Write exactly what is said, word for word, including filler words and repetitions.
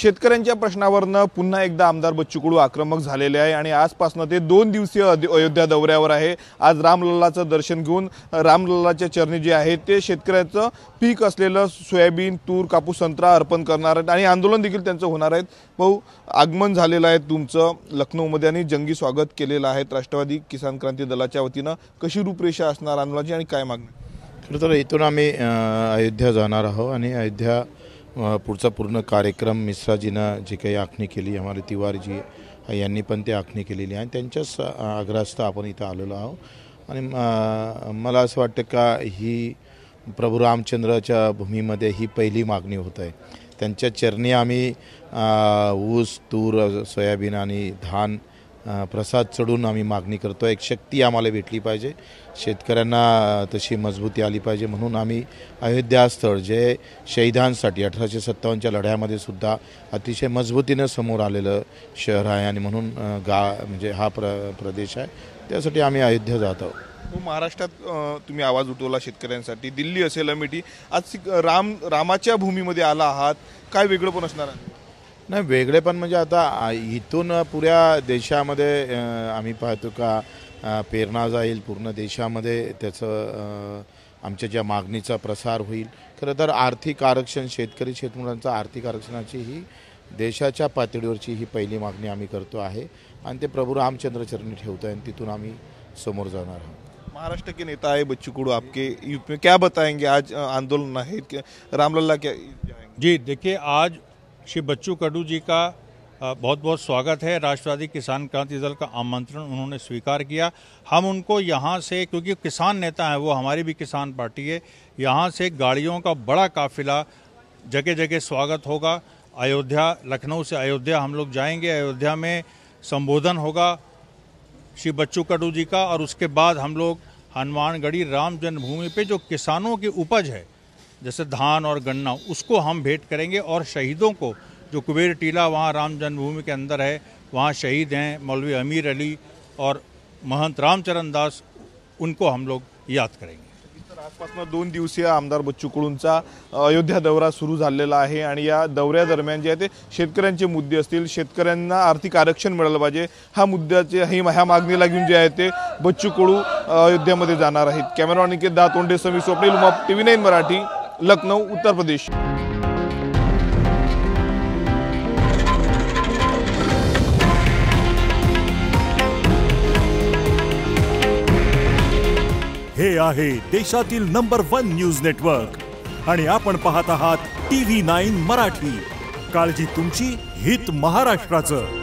शेतकऱ्यांच्या प्रश्नावरनं पुन्हा एकदा आमदार बच्चू कडू आक्रमक झालेले आहे आणि आजपासून ते दोन दिवसीय अयोध्या दौऱ्यावर आहे। आज रामलल्लाचं दर्शन घेऊन रामलल्लाच्या चरणी जे आहे ते शेतकऱ्याचं पीक असलेलं सोयाबीन, तूर, कापूस, संत्रा अर्पण करणार आहेत आणि आंदोलन देखील त्यांचं होणार आहे। भाऊ, आगमन झालेलं आहे तुमचं लखनौमध्ये आणि जंगी स्वागत केलेलं आहे राष्ट्रवादी किसान क्रांती दलाच्या वतीनं। कशी रूपरेषा असणार आंदोलनाची आणि काय मागणी? खरं तर इथून आम्ही अयोध्या जाणार आहोत आणि अयोध्या पुढचा पूर्ण कार्यक्रम मिश्राजीनं जी काही आखणी केली, हमारे तिवारीजी यांनी पण ते आखणी केलेली आहे, त्यांच्याच आग्रहास्तव आपण इथं आलेलो आहोत। आणि मला असं वाटतं का ही प्रभू रामचंद्राच्या भूमीमध्ये ही पहिली मागणी होत आहे। त्यांच्या चरणी आम्ही ऊस, तूर, सोयाबीन आणि धान प्रसाद चढून आम्ही मागणी करतो। एक शक्ती आम्हाला भेटली पाहिजे, शेतकऱ्यांना तशी मजबूती आली पाहिजे, म्हणून आम्ही अयोध्या स्थळ जे शहीदांसाठी अठराशे सत्तावन्नच्या लढ्यामध्ये सुद्धा अतिशय मजबूतीने समोर आलेलं शहर आहे आणि म्हणून गा म्हणजे हा प्र प्रदेश आहे, त्यासाठी आम्ही अयोध्या जात आहोत। महाराष्ट्रात तुम्ही आवाज उठवला शेतकऱ्यांसाठी, दिल्ली असेल अमेठी, आज राम रामाच्या भूमीमध्ये आला आहात, काय वेगळं पण असणार आहे? नाही, वेगळे पण म्हणजे आता इथून पुऱ्या देशामध्ये आम्ही पाहतो का प्रेरणा जाईल, पूर्ण देशामध्ये त्याचं आमच्या ज्या मागणीचा प्रसार होईल। खरं तर आर्थिक आरक्षण, शेतकरी शेतमजुरांचं आर्थिक आरक्षणाची ही देशाच्या पातळीवरची ही पहिली मागणी आम्ही करतो आहे आणि ते प्रभू रामचंद्र चरणी ठेवतो आहे आणि तिथून आम्ही समोर जाणार आहोत। महाराष्ट्र के नेता है बच्चू कडू, आपके यूपी में क्या बताएंगे? आज आंदोलन है, रामलल्ला क्या जाएंगे? जी देखिए, आज श्री बच्चू कडू जी का बहुत बहुत स्वागत है। राष्ट्रवादी किसान क्रांति दल का आमंत्रण उन्होंने स्वीकार किया। हम उनको यहाँ से, क्योंकि किसान नेता हैं, वो हमारी भी किसान पार्टी है, यहाँ से गाड़ियों का बड़ा काफिला जगह जगह स्वागत होगा। अयोध्या, लखनऊ से अयोध्या हम लोग जाएंगे, अयोध्या में संबोधन होगा श्री बच्चू कडू जी का, और उसके बाद हम लोग हनुमानगढ़ी राम जन्मभूमि पे जो किसानों की उपज है जैसे धान और गन्ना, उसको हम भेंट करेंगे। और शहीदों को, जो कुबेर टीला वहाँ राम जन्मभूमि के अंदर है, वहाँ शहीद हैं मौलवी अमीर अली और महंत रामचरण दास, उनको हम लोग याद करेंगे। आजपासून दोन दिवसीय आमदार बच्चू कडूंचा अयोध्या दौरा सुरू झालेला आहे आणि या दौऱ्यादरम्यान जे आहे ते शेतकऱ्यांचे मुद्दे असतील, शेतकऱ्यांना आर्थिक आरक्षण मिळालं पाहिजे, हा मुद्द्याचे ही ह्या मागणीला घेऊन जे आहे ते बच्चू कडू अयोध्यामध्ये जाणार आहेत। कॅमेरामॅन निकेत दातोंडे, समी स्वप्नील उमाप, टीव्ही नाईन मराठी, लखनऊ, उत्तर प्रदेश। हे आहे देशातील नंबर वन न्यूज नेटवर्क आणि आपण पाहत आहात टीव्ही नाईन मराठी। काळजी तुमची, हित महाराष्ट्राचं।